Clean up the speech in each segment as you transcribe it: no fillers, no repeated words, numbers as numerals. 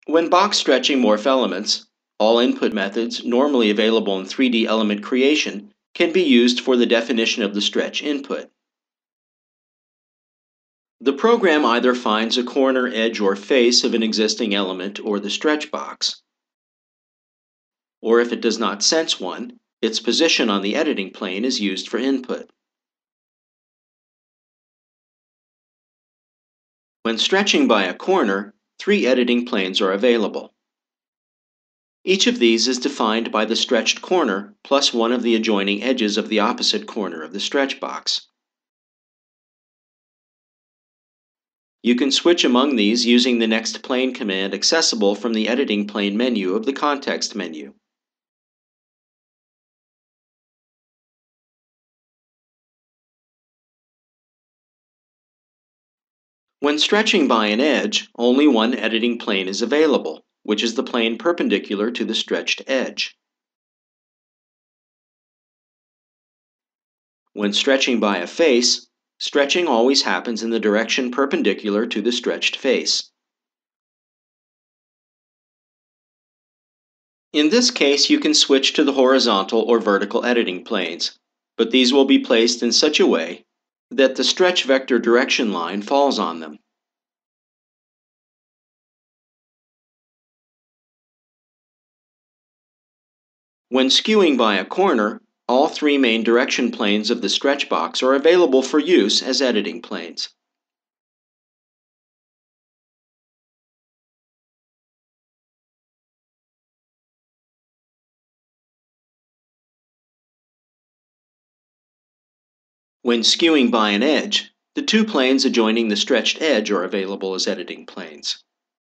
When box stretching morph elements, all input methods normally available in 3D element creation can be used for the definition of the stretch input. The program either finds a corner, edge, or face of an existing element or the stretch box, or if it does not sense one, its position on the editing plane is used for input. When stretching by a corner, 3 editing planes are available. Each of these is defined by the stretched corner plus one of the adjoining edges of the opposite corner of the stretch box. You can switch among these using the Next Plane command accessible from the Editing Plane menu of the Context menu. When stretching by an edge, only one editing plane is available, which is the plane perpendicular to the stretched edge. When stretching by a face, stretching always happens in the direction perpendicular to the stretched face. In this case, you can switch to the horizontal or vertical editing planes, but these will be placed in such a way that the stretch vector direction line falls on them. When skewing by a corner, all 3 main direction planes of the stretch box are available for use as editing planes. When skewing by an edge, the 2 planes adjoining the stretched edge are available as editing planes.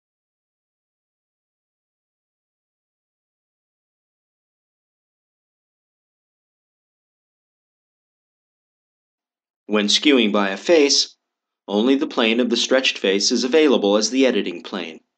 When skewing by a face, only the plane of the stretched face is available as the editing plane.